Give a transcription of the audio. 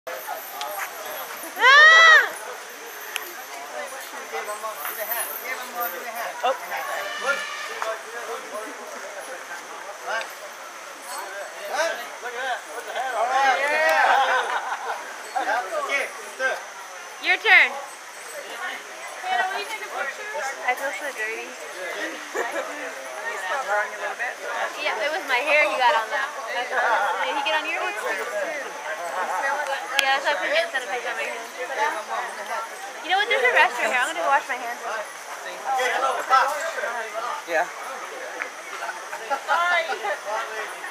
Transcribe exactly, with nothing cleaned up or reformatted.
Oh. Your turn. I feel so dirty. Yeah, it was my hair he got on that. Did he get on yours? Yeah, that's why I put hand sanitizer on my hands. You know what? There's a rest right here. I'm gonna go wash my hands. Yeah.